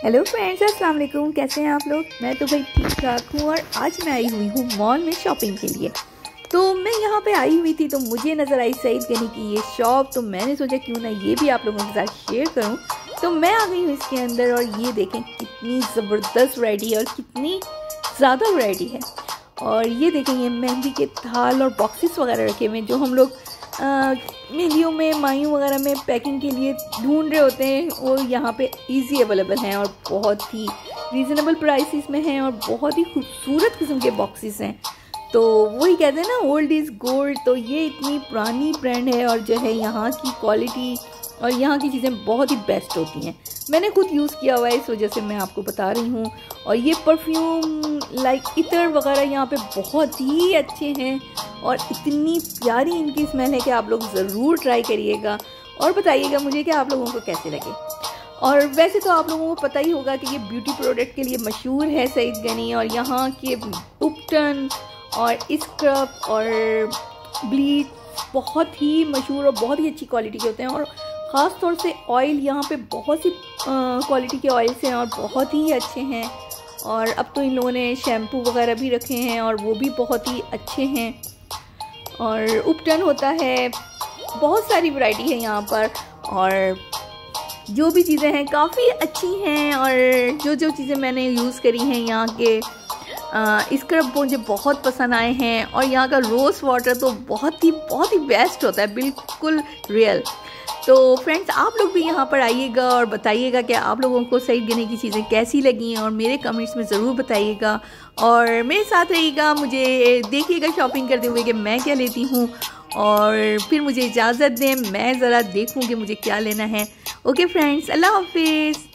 Hello friends, अस्सलाम वालेकुम। कैसे हैं आप लोग? मैं तो भाई ठीक ठाक हूँ और आज मैं आई हुई हूँ मॉल में शॉपिंग के लिए। तो मैं यहाँ पे आई हुई थी तो मुझे नज़र आई सईद गनी की ये शॉप। तो मैंने सोचा क्यों ना ये भी आप लोगों के साथ शेयर करूँ। तो मैं आ गई हूँ इसके अंदर और ये देखें कितनी ज़बरदस्त वैरायटी है और कितनी ज़्यादा वैरायटी है। और ये देखें ये मेहंदी के थाल और बॉक्सेस वगैरह रखे हुए हैं जो हम लोग मेहंदियों में मायूं वगैरह में पैकिंग के लिए ढूंढ रहे होते हैं। वो यहाँ पे इजी अवेलेबल हैं और बहुत ही रीज़नेबल प्राइसेस में हैं और बहुत ही खूबसूरत किस्म के बॉक्सेस हैं। तो वही कहते हैं ना, ओल्ड इज़ गोल्ड। तो ये इतनी पुरानी ब्रांड है और जो है यहाँ की क्वालिटी और यहाँ की चीज़ें बहुत ही बेस्ट होती हैं। मैंने खुद यूज़ किया हुआ है, इस वजह से मैं आपको बता रही हूँ। और ये परफ्यूम लाइक इतर वगैरह यहाँ पे बहुत ही अच्छे हैं और इतनी प्यारी इनकी स्मेल है कि आप लोग ज़रूर ट्राई करिएगा और बताइएगा मुझे कि आप लोगों को कैसे लगे। और वैसे तो आप लोगों को पता ही होगा कि ये ब्यूटी प्रोडक्ट के लिए मशहूर है सईद गनी। और यहाँ के उपटन और स्क्रब और ब्लीच बहुत ही मशहूर और बहुत ही अच्छी क्वालिटी के होते हैं। और ख़ास तौर से ऑयल यहाँ पे बहुत सी क्वालिटी के ऑयल्स हैं और बहुत ही अच्छे हैं। और अब तो इन लोगों ने शैम्पू वगैरह भी रखे हैं और वो भी बहुत ही अच्छे हैं। और उपटन होता है, बहुत सारी वैरायटी है यहाँ पर। और जो भी चीज़ें हैं काफ़ी अच्छी हैं। और जो चीज़ें मैंने यूज़ करी हैं यहाँ के स्क्रब मुझे बहुत पसंद आए हैं। और यहाँ का रोज़ वाटर तो बहुत ही बेस्ट होता है, बिल्कुल रियल। तो फ्रेंड्स, आप लोग भी यहाँ पर आइएगा और बताइएगा कि आप लोगों को सईद गनी की चीज़ें कैसी लगी और मेरे कमेंट्स में ज़रूर बताइएगा। और मेरे साथ रहिएगा, मुझे देखिएगा शॉपिंग करते हुए कि मैं क्या लेती हूँ। और फिर मुझे इजाज़त दें, मैं ज़रा देखूँ कि मुझे क्या लेना है। ओके फ्रेंड्स, अल्लाह हाफिज़।